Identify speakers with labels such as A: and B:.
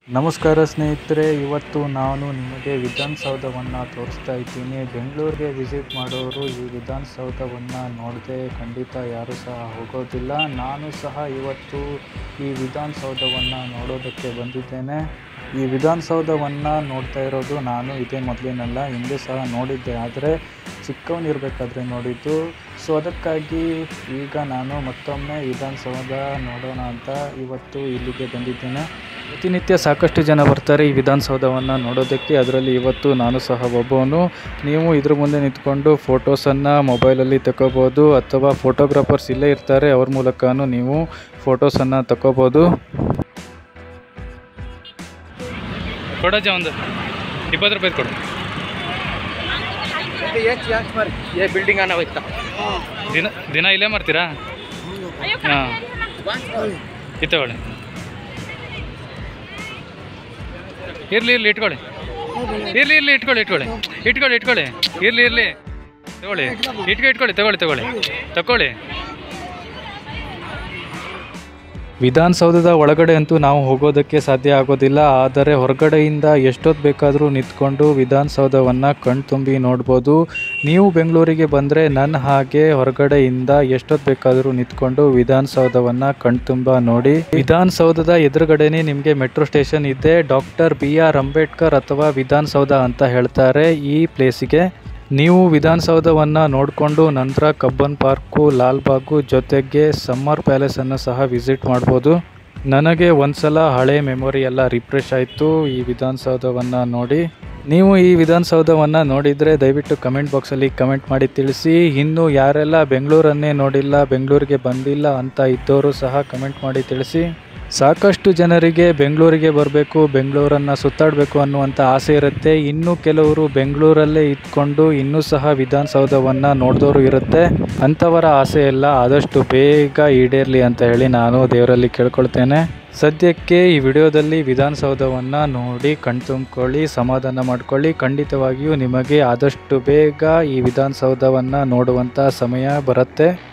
A: ನಮಸ್ಕಾರ ಸ್ನೇಹಿತರೆ, ಇವತ್ತು ನಾನು ನಿಮಗೆ ವಿಧಾನಸೌಧವನ್ನು ತೋರಿಸ್ತಾ ಇದ್ದೀನಿ. ಬೆಂಗಳೂರಿಗೆ ವಿಸಿಟ್ ಮಾಡೋರು ಈ ವಿಧಾನಸೌಧವನ್ನು ನೋಡದೆ ಖಂಡಿತ ಯಾರೂ ಸಹ ಹೋಗೋದಿಲ್ಲ. ನಾನು ಸಹ ಇವತ್ತು ಈ ವಿಧಾನಸೌಧವನ್ನು ನೋಡೋದಕ್ಕೆ ಬಂದಿದ್ದೇನೆ. ಈ ವಿಧಾನಸೌಧವನ್ನು ನೋಡ್ತಾ ಇರೋದು ನಾನು ಇದೇ ಮೊದಲಿನಲ್ಲ, ಹಿಂದೆ ಸಹ ನೋಡಿದ್ದೆ, ಆದರೆ ಚಿಕ್ಕವನಿರಬೇಕಾದ್ರೆ ನೋಡಿದ್ದು. ಸೊ ಅದಕ್ಕಾಗಿ ಈಗ ನಾನು ಮತ್ತೊಮ್ಮೆ ವಿಧಾನಸೌಧ ನೋಡೋಣ ಅಂತ ಇವತ್ತು ಇಲ್ಲಿಗೆ ಬಂದಿದ್ದೇನೆ. ಪ್ರತಿನಿತ್ಯ ಸಾಕಷ್ಟು ಜನ ಬರ್ತಾರೆ ಈ ವಿಧಾನಸೌಧವನ್ನು ನೋಡೋದಕ್ಕೆ. ಅದರಲ್ಲಿ ಇವತ್ತು ನಾನು ಸಹ ಒಬ್ಬವನು. ನೀವು ಇದ್ರ ಮುಂದೆ ನಿಂತ್ಕೊಂಡು ಫೋಟೋಸನ್ನು ಮೊಬೈಲಲ್ಲಿ ತಗೋಬೋದು, ಅಥವಾ ಫೋಟೋಗ್ರಾಫರ್ಸ್ ಇಲ್ಲೇ ಇರ್ತಾರೆ, ಅವ್ರ ಮೂಲಕನೂ ನೀವು ಫೋಟೋಸನ್ನು ತಗೋಬೋದು. ಕೊಡೋಜ ಒಂದು 20 ರೂಪಾಯಿ ಕೊಡು.
B: ಬಿಲ್ಡಿಂಗ್ ಅನ್ನೋಯ್ತಾ
A: ದಿನ ಇಲ್ಲೇ ಮಾಡ್ತೀರಾ? ಹಾಂ, ಇತ್ತಗೊಳ್ಳಿ, ಇರಲಿ ಇಟ್ಕೊಳ್ಳಿ, ಇರಲಿ ಇಟ್ಕೊಳ್ಳಿ ಇರಲಿ ತಗೊಳ್ಳಿ. ವಿಧಾನಸೌಧದ ಒಳಗಡೆ ಅಂತೂ ನಾವು ಹೋಗೋದಕ್ಕೆ ಸಾಧ್ಯ ಆಗೋದಿಲ್ಲ, ಆದರೆ ಹೊರಗಡೆಯಿಂದ ಎಷ್ಟೊತ್ತು ಬೇಕಾದರೂ ನಿಂತ್ಕೊಂಡು ವಿಧಾನಸೌಧವನ್ನು ಕಣ್ತುಂಬಿ ನೋಡ್ಬೋದು. ನೀವು ಬೆಂಗಳೂರಿಗೆ ಬಂದರೆ ನನ್ನ ಹಾಗೆ ಹೊರಗಡೆಯಿಂದ ಎಷ್ಟೊತ್ತು ಬೇಕಾದರೂ ನಿಂತ್ಕೊಂಡು ವಿಧಾನಸೌಧವನ್ನು ಕಣ್ತುಂಬ ನೋಡಿ. ವಿಧಾನಸೌಧದ ಎದುರುಗಡೆನೇ ನಿಮಗೆ ಮೆಟ್ರೋ ಸ್ಟೇಷನ್ ಇದೆ. ಡಾಕ್ಟರ್ BR ಅಂಬೇಡ್ಕರ್ ಅಥವಾ ವಿಧಾನಸೌಧ ಅಂತ ಹೇಳ್ತಾರೆ ಈ ಪ್ಲೇಸಿಗೆ. ನೀವು ವಿಧಾನಸೌಧವನ್ನು ನೋಡಿಕೊಂಡು ನಂತರ ಕಬ್ಬನ್ ಪಾರ್ಕು, ಲಾಲ್ಬಾಗು, ಜೊತೆಗೆ ಸಮ್ಮರ್ ಪ್ಯಾಲೇಸನ್ನು ಸಹ ವಿಸಿಟ್ ಮಾಡ್ಬೋದು. ನನಗೆ ಒಂದ್ಸಲ ಹಳೆ ಮೆಮೊರಿ ಎಲ್ಲ ರಿಫ್ರೆಶ್ ಆಯಿತು ಈ ವಿಧಾನಸೌಧವನ್ನು ನೋಡಿ. ನೀವು ಈ ವಿಧಾನಸೌಧವನ್ನು ನೋಡಿದರೆ ದಯವಿಟ್ಟು ಕಮೆಂಟ್ ಬಾಕ್ಸಲ್ಲಿ ಕಮೆಂಟ್ ಮಾಡಿ ತಿಳಿಸಿ. ಇನ್ನು ಯಾರೆಲ್ಲ ಬೆಂಗಳೂರನ್ನೇ ನೋಡಿಲ್ಲ, ಬೆಂಗಳೂರಿಗೆ ಬಂದಿಲ್ಲ ಅಂತ ಇದ್ದವರು ಸಹ ಕಮೆಂಟ್ ಮಾಡಿ ತಿಳಿಸಿ. ಸಾಕಷ್ಟು ಜನರಿಗೆ ಬೆಂಗಳೂರಿಗೆ ಬರಬೇಕು, ಬೆಂಗಳೂರನ್ನು ಸುತ್ತಾಡಬೇಕು ಅನ್ನುವಂಥ ಆಸೆ ಇರುತ್ತೆ. ಇನ್ನು ಕೆಲವರು ಬೆಂಗಳೂರಲ್ಲೇ ಇದ್ಕೊಂಡು ಇನ್ನೂ ಸಹ ವಿಧಾನಸೌಧವನ್ನು ನೋಡಿದವರು ಇರುತ್ತೆ. ಅಂಥವರ ಆಸೆ ಎಲ್ಲ ಆದಷ್ಟು ಬೇಗ ಈಡೇರಲಿ ಅಂತ ಹೇಳಿ ನಾನು ದೇವರಲ್ಲಿ ಕೇಳ್ಕೊಳ್ತೇನೆ. ಸದ್ಯಕ್ಕೆ ಈ ವಿಡಿಯೋದಲ್ಲಿ ವಿಧಾನಸೌಧವನ್ನು ನೋಡಿ ಕಣ್ತುಂಬ್ಕೊಳ್ಳಿ, ಸಮಾಧಾನ ಮಾಡ್ಕೊಳ್ಳಿ. ಖಂಡಿತವಾಗಿಯೂ ನಿಮಗೆ ಆದಷ್ಟು ಬೇಗ ಈ ವಿಧಾನಸೌಧವನ್ನು ನೋಡುವಂಥ ಸಮಯ ಬರುತ್ತೆ.